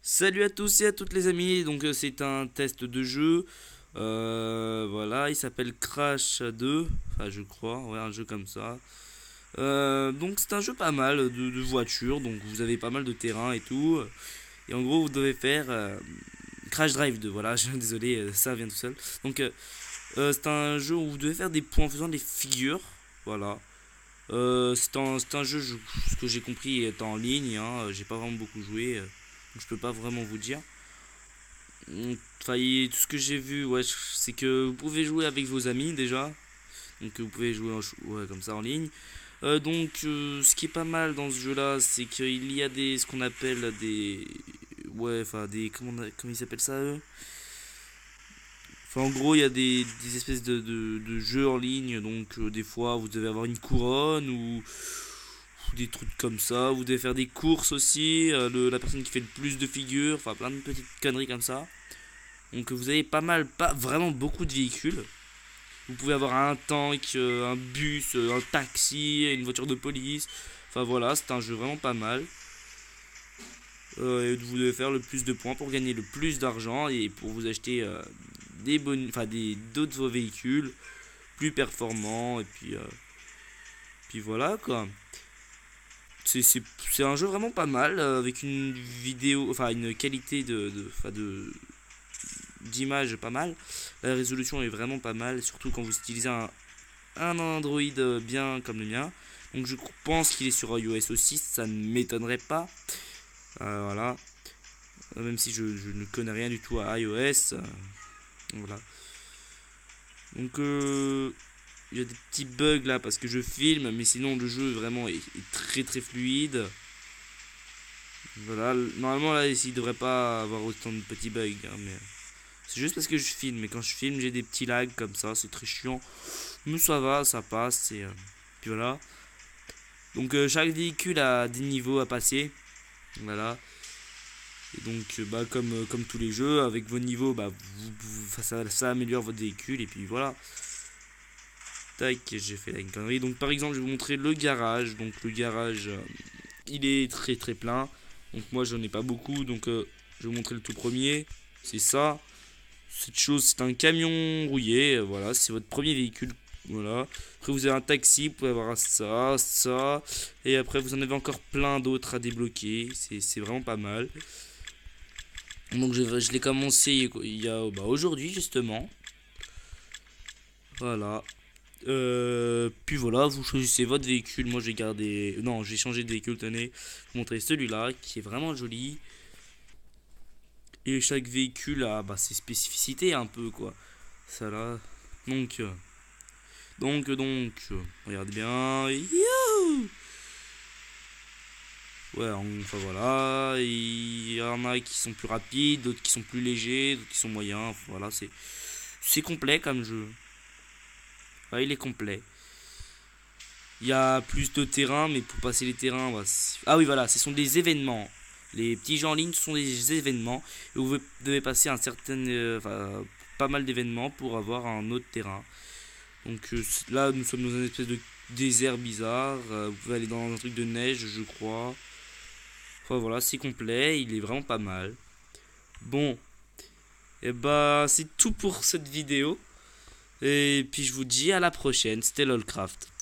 Salut à tous et à toutes les amis, donc c'est un test de jeu, voilà, il s'appelle Crash 2, enfin je crois, ouais un jeu comme ça. Donc c'est un jeu pas mal de voitures, donc vous avez pas mal de terrain et tout, et en gros vous devez faire Crash Drive 2, voilà, désolé, ça vient tout seul. Donc c'est un jeu où vous devez faire des points en faisant des figures, voilà. C'est un jeu, ce que j'ai compris est en ligne, hein, j'ai pas vraiment beaucoup joué, donc je peux pas vraiment vous dire. Enfin, tout ce que j'ai vu, ouais, c'est que vous pouvez jouer avec vos amis déjà. Donc vous pouvez jouer ouais, comme ça en ligne. Ce qui est pas mal dans ce jeu-là, c'est qu'il y a ce qu'on appelle des, ouais, enfin des, comment ils s'appellent ça eux. Enfin, en gros, il y a des espèces de jeux en ligne. Donc des fois, vous devez avoir une couronne ou des trucs comme ça. Vous devez faire des courses aussi. La personne qui fait le plus de figures, enfin plein de petites conneries comme ça. Donc vous avez pas vraiment beaucoup de véhicules. Vous pouvez avoir un tank, un bus, un taxi, une voiture de police. Enfin voilà, c'est un jeu vraiment pas mal. Et vous devez faire le plus de points pour gagner le plus d'argent et pour vous acheter d'autres véhicules plus performants. Et puis voilà quoi. C'est un jeu vraiment pas mal avec une vidéo, enfin une qualité d'image pas mal. La résolution est vraiment pas mal, surtout quand vous utilisez un Android bien comme le mien. Donc je pense qu'il est sur iOS aussi, ça ne m'étonnerait pas. Voilà. Même si je ne connais rien du tout à iOS. Voilà. Donc il y a des petits bugs là parce que je filme, mais sinon le jeu vraiment est très très fluide. Voilà, normalement là il devrait pas avoir autant de petits bugs, hein, mais c'est juste parce que je filme. Et quand je filme, j'ai des petits lags comme ça, c'est très chiant. Mais ça va, ça passe. Puis voilà. Donc chaque véhicule a des niveaux à passer. Voilà. Et donc comme tous les jeux, avec vos niveaux, ça améliore votre véhicule. Et puis voilà. Tac, j'ai fait là une connerie. Donc par exemple, je vais vous montrer le garage. Donc le garage, il est très très plein. Donc moi j'en ai pas beaucoup. Donc je vais vous montrer le tout premier. C'est ça. Cette chose, c'est un camion rouillé, voilà, c'est votre premier véhicule, voilà. Après vous avez un taxi, vous pouvez avoir ça, et après vous en avez encore plein d'autres à débloquer, c'est vraiment pas mal. Donc je l'ai commencé il y a aujourd'hui justement, voilà. Puis voilà, vous choisissez votre véhicule, moi j'ai gardé, non j'ai changé de véhicule, tenez, je vais vous montrer celui-là qui est vraiment joli. Et chaque véhicule a ses spécificités un peu quoi. Ça là. Donc, regardez bien. Youhou. Ouais, enfin voilà. Il y en a qui sont plus rapides, d'autres qui sont plus légers, d'autres qui sont moyens. Voilà, c'est complet comme jeu. Ouais, il est complet. Il y a plus de terrain, mais pour passer les terrains, ah oui, voilà, ce sont des événements. Les petits jeux en ligne sont des événements. Et vous devez passer un certain, pas mal d'événements pour avoir un autre terrain. Donc là, nous sommes dans une espèce de désert bizarre. Vous pouvez aller dans un truc de neige, je crois. Enfin voilà, c'est complet. Il est vraiment pas mal. Bon, et c'est tout pour cette vidéo. Et puis je vous dis à la prochaine. C'était LOLcraft.